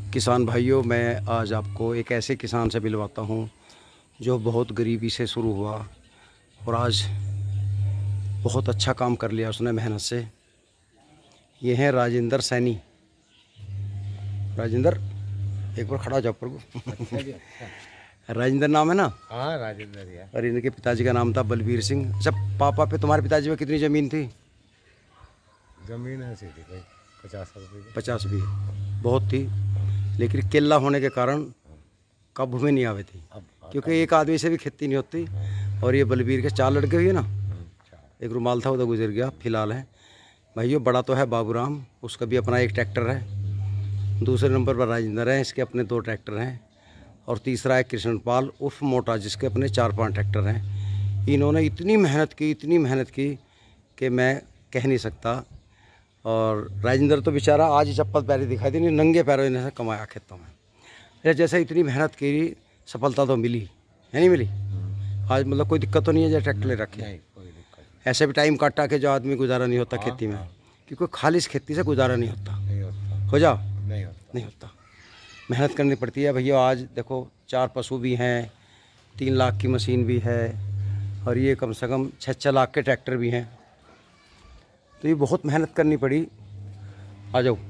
किसान भाइयों, मैं आज आपको एक ऐसे किसान से मिलवाता हूँ जो बहुत गरीबी से शुरू हुआ और आज बहुत अच्छा काम कर लिया उसने मेहनत से। ये हैं राजेंद्र सैनी। राजेंद्र, एक बार खड़ा हो जाओ पर। राजेंद्र नाम है ना? हाँ, राजेंद्र यार। और इनके पिताजी का नाम था बलबीर सिंह। अच्छा, पापा पे तुम्हारे पिताजी में कितनी ज़मीन थी? जमीन ऐसी थी कोई 50 रुपये। 50 भी बहुत थी, लेकिन केला होने के कारण काबू में नहीं आवे थी, क्योंकि एक आदमी से भी खेती नहीं होती। और ये बलबीर के 4 लड़के हुए ना, एक रुमाल था उधर गुजर गया, फिलहाल है भाइयों। बड़ा तो है बाबूराम, उसका भी अपना एक ट्रैक्टर है। दूसरे नंबर पर राजेंद्र है, इसके अपने 2 ट्रैक्टर हैं। और तीसरा है कृष्णपाल उर्फ मोटा, जिसके अपने 4-5 ट्रैक्टर हैं। इन्होंने इतनी मेहनत की कि मैं कह नहीं सकता। और राजेंद्र तो बेचारा आज ही चप्पल पैरी दिखाई दी, नहीं नंगे पैरों इन्हें कमाया खेतों में। जैसे इतनी मेहनत की, सफलता तो मिली है, नहीं मिली? आज मतलब कोई दिक्कत तो नहीं है, जैसे ट्रैक्टर ले रखे। ऐसे भी टाइम काटा के जो आदमी गुजारा नहीं होता खेती में, क्योंकि खालिश खेती से गुजारा नहीं होता। हो जाओ, नहीं होता, मेहनत करनी पड़ती है भैया। आज देखो 4 पशु भी हैं, 3 लाख की मशीन भी है, और ये कम से कम 6-6 लाख के ट्रैक्टर भी हैं। तो ये बहुत मेहनत करनी पड़ी। आ जाओ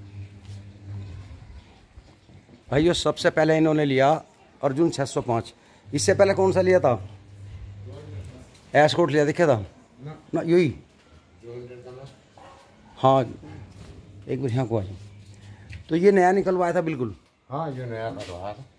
भाइयों। सबसे पहले इन्होंने लिया अर्जुन 605। इससे पहले कौन सा लिया था? एस्कॉर्ट लिया, दिखा था ना? यही, हाँ, एक बार यहाँ को आ जाओ। तो ये नया निकलवाया था बिल्कुल? हाँ, जो नया करवाया था।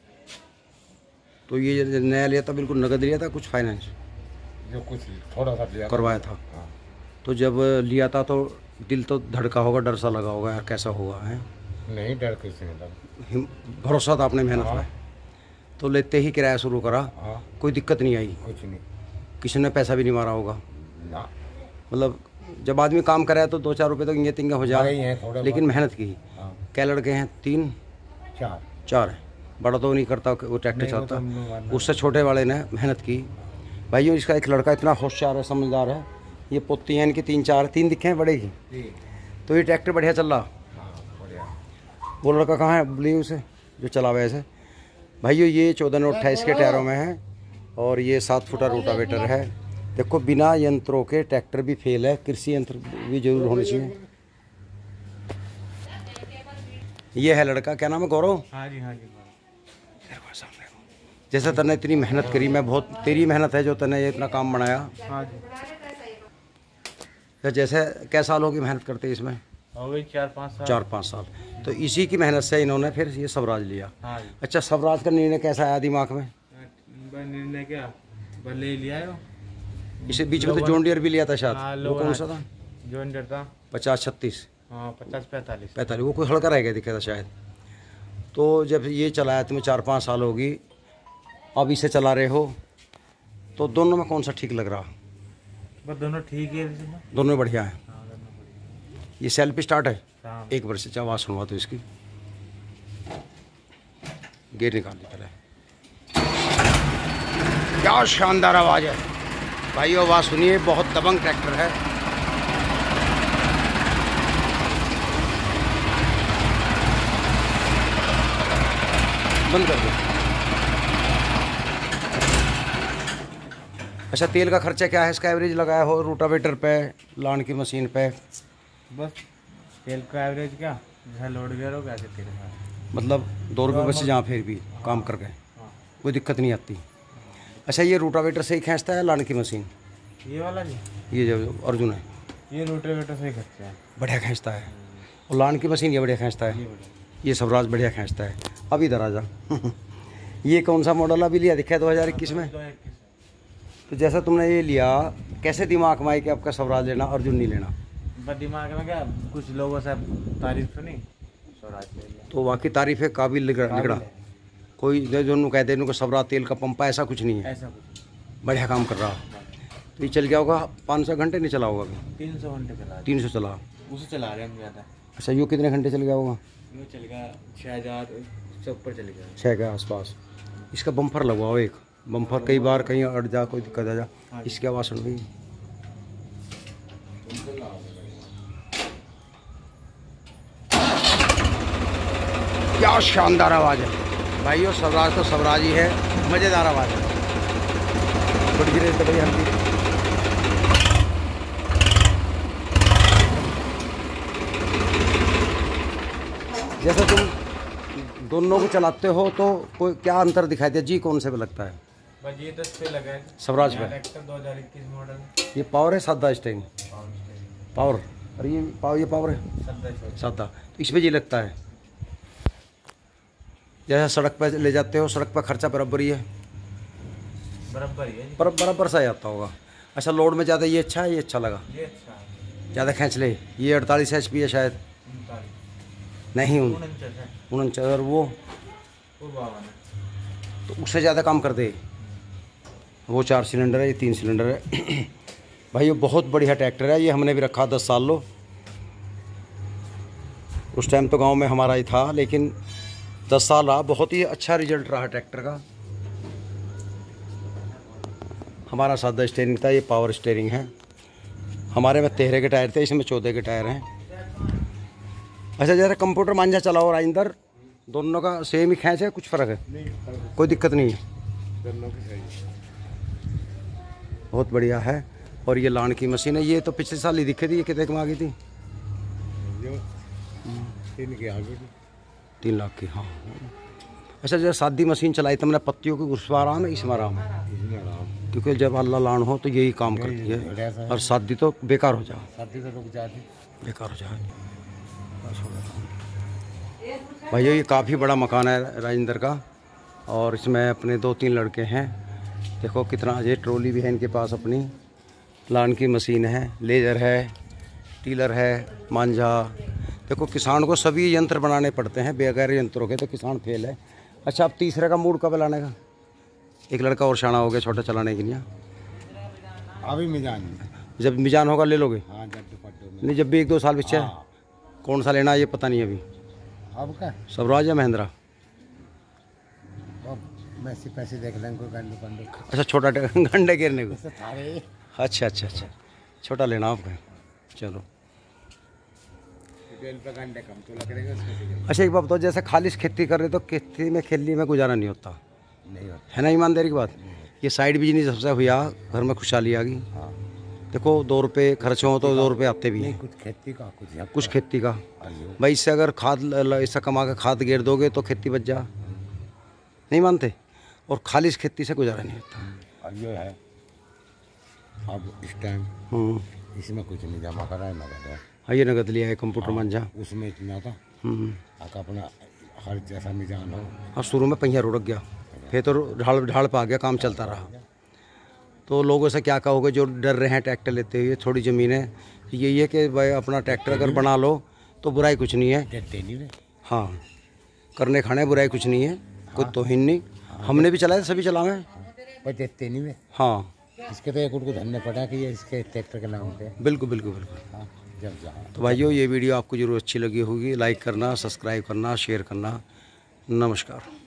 तो ये नया लिया था बिल्कुल नगद लिया था, कुछ फाइनेंस? जो कुछ थोड़ा सा लिया करवाया था। हाँ। तो जब लिया था तो दिल तो धड़का होगा, डर सा लगा होगा यार, कैसा हुआ है? नहीं, डर किसी ने लगा, भरोसा था अपने मेहनत में। तो लेते ही किराया शुरू करा। हाँ। कोई दिक्कत नहीं आई? कुछ नहीं, किसी ने पैसा भी नहीं मारा होगा ना। मतलब जब आदमी काम करे तो 2-4 रुपये तो इंगे तिंगे हो जाए, लेकिन मेहनत की। हाँ। क्या लड़के हैं? 3 4 है। बड़ा तो नहीं करता, वो ट्रैक्टर चलाता। उससे छोटे वाले ने मेहनत की भाइयों। इसका एक लड़का इतना होशियार है, समझदार है। ये पोती हैं इनकी 3 दिखे हैं बड़े ही। तो ये ट्रैक्टर बढ़िया चल रहा। वो लड़का कहाँ है? बोलिए उसे जो चलावे ऐसे। भाइयों ये 14-28 के टायरों में है, और ये 7 फुटा रोटावेटर है। देखो, बिना यंत्रों के ट्रैक्टर भी फेल है, कृषि यंत्र भी जरूर होने चाहिए। ये है लड़का, क्या नाम है? गौरव। हाँ जी, हाँ जी। जैसे तने इतनी मेहनत करी, मैं बहुत, तेरी मेहनत है जो तने ये इतना काम बनाया। हाँ जी। तो जैसे क्या साल होगी मेहनत करते इसमें? हो गई 4-5 साल। 4-5 साल। तो इसी की मेहनत से इन्होंने फिर ये स्वराज लिया। हाँ जी। अच्छा, स्वराज का निर्णय कैसा आया दिमाग में? निर्णय क्या ले लिया है? इसे बीच में तो जॉन डियर भी लिया था शायद। वो कौन सा था? जॉन डियर था 50-36। हाँ, 50-45। वो कोई हल्का रह गया दिखा था शायद। तो जब ये चलाया तुम्हें 4-5 साल होगी, अब इसे चला रहे हो, तो दोनों में कौन सा ठीक लग रहा? बस दोनों ठीक है, दोनों बढ़िया है। ये सेल्फ स्टार्ट है। हाँ। एक बार से आवाज़ सुनवा तो इसकी, गेयर निकाल ली पहले। क्या शानदार आवाज़ है भाई, आवाज़ सुनिए, बहुत दबंग ट्रैक्टर है। बंद कर दो। अच्छा, तेल का खर्चा क्या है इसका? एवरेज लगाया हो रोटावेटर पे, लान की मशीन पे? बस तेल का एवरेज क्या, जहाँ लोड गया हो कैसे तेल का, मतलब 2 रुपये बचे जहाँ फिर भी काम कर गए, कोई दिक्कत नहीं आती। अच्छा, ये रोटावेटर से ही खींचता है लान की मशीन? ये वाला जी, ये जो अर्जुन है, ये रोटावेटर से ही खींचता है, बढ़िया खींचता है। और लान की मशीन ये बढ़िया खींचता है। ये स्वराज बढ़िया खींचता है। अब इधर आ जा। ये कौन सा मॉडल अभी लिया दिखा है? 2021 में। तो जैसा तुमने ये लिया, कैसे दिमाग में आई कि आपका स्वराज लेना, अर्जुन नहीं लेना? बस दिमाग में क्या, कुछ लोगों से तारीफ सुनी, स्वराज ले लिया। तो वाकई तारीफ है, काबिल निकला। कोई जो कहते हैं स्वराज तेल का पंपा, ऐसा कुछ नहीं है। ऐसा कुछ बढ़िया काम कर रहा। तो ये चल गया होगा 500 घंटे नहीं चला होगा अभी? 300 घंटे चला। 300 चला, उसे चला रहे हम ज़्यादा। अच्छा, यो कितने घंटे चल गया होगा? ये चल गया 6000 से ऊपर चले गया, 6 के आसपास। इसका बम्फर लगवाओ, एक बम्फर कई बार कहीं अड़ जा, कोई दिक्कत आ जा। इसकी आवाज़ सुन गई। क्या क्या शानदार आवाज़ है भाइयों। स्वराज तो स्वराज ही है, मज़ेदार आवाज़ है। थोड़ी देर तो भैया हल्की जैसे तुम दोनों को चलाते हो तो कोई क्या अंतर दिखाई दे जी? कौन से पे लगता है? बस ये 10 पे लगा है स्वराज पे। ट्रैक्टर 2021 मॉडल, ये पावर है सादा स्टेरिंग? पावर। और ये पावर है सादा। तो इसमें जी लगता है जैसे सड़क पर ले जाते हो, सड़क पर खर्चा बराबर ही है, बराबर ही है जी। बराबर सा आता होगा। अच्छा लोड में ज़्यादा ये अच्छा है, ये अच्छा लगा? ये अच्छा है। ज़्यादा खींच ले। ये 48 HP है शायद, 39 नहीं 49 है। 49। और वो 52 है। तो उससे ज़्यादा काम कर दे। वो 4 सिलेंडर है, ये 3 सिलेंडर है। भाई ये बहुत बढ़िया ट्रैक्टर है। ये हमने भी रखा 10 साल लो। उस टाइम तो गांव में हमारा ही था, लेकिन 10 साल रहा। बहुत ही अच्छा रिजल्ट रहा ट्रैक्टर का। हमारा सादा स्टीयरिंग था, ये पावर स्टीयरिंग है। हमारे में 13 के टायर थे, इसमें 14 के टायर हैं। अच्छा जरा कंप्यूटर मांझा चलाओ राजेंद्र, दोनों का सेम ही खींच है, कुछ फ़र्क है? कोई दिक्कत नहीं है, दोनों की सही। बहुत बढ़िया है। और ये लान की मशीन है। ये तो पिछले साल ही दिखी थी। ये कितने की मांगी थी? 3 लाख की। हाँ। अच्छा जब सादी मशीन चलाई तुमने, पत्तियों की उसमें आराम है, इसमें आराम है? क्योंकि जब अल्लाह लान हो तो यही काम करती है, और शादी तो बेकार हो जाए, शादी तो रुक जाती, बेकार हो जाए। भैया ये काफ़ी बड़ा मकान है राजेंद्र का, और इसमें अपने 2-3 लड़के हैं। देखो कितना, ये ट्रॉली भी है इनके पास अपनी, लान की मशीन है, लेजर है, टीलर है, मांझा। देखो किसान को सभी यंत्र बनाने पड़ते हैं, बगैर यंत्रों के तो किसान फेल है। अच्छा अब तीसरे का मूड कब लाने का? एक लड़का और शाना हो गया छोटा चलाने के लिए। अभी मिजान, जब मिजान होगा ले लोगे? हाँ नहीं, जब भी 1-2 साल पीछे। कौन सा लेना है ये पता नहीं अभी। अब क्या स्वराज या महिंद्रा? पैसे देख लेंगे गंडे। अच्छा छोटा गंडे गिरने को। थारे। अच्छा छोटा लेना आपका। चलो पे गंडे कम तो लग रहे। अच्छा एक बात बताओ, जैसे खालिश खेती कर रहे तो खेती में खेलने में गुजारा नहीं होता, नहीं होता है ना? ईमानदारी की बात। ये साइड बिजनेस सबसे हुआ, घर में खुशहाली आ गई। हाँ। देखो 2 रुपये खर्च हो तो 2 रुपये आते भी हैं। कुछ खेती का कुछ खेती का भाई, इससे अगर खाद ऐसा कमा के खाद गेर दोगे तो खेती बच जा, नहीं मानते? और खालिश खेती से गुजारा नहीं होता। अब ये है, अब इस टाइम इसमें कुछ नहीं जमा करा है, नगद है। हाँ ये नगद लिया है, कंप्यूटर मांझा। उसमें इतना था अपना हर जैसा मिजान हो। अब शुरू में पहिया रुक गया, फिर तो ढाल पा गया, काम चलता रहा। तो लोगों से क्या कहोगे जो डर रहे हैं ट्रैक्टर लेते हुए? थोड़ी ज़मीन है, यही है कि भाई अपना ट्रैक्टर अगर बना लो तो बुराई कुछ नहीं है। हाँ करने खाने बुराई कुछ नहीं है, कोई तोहिन नहीं। हमने भी चलाया, सभी चलावे पर देते नहीं वे। हाँ इसके तो एक उनको धन्य पड़ा कि ये इसके ट्रैक्टर के नाम पे। बिल्कुल। हाँ, जब जहाँ तो भाइयों ये वीडियो आपको जरूर अच्छी लगी होगी। लाइक करना, सब्सक्राइब करना, शेयर करना। नमस्कार।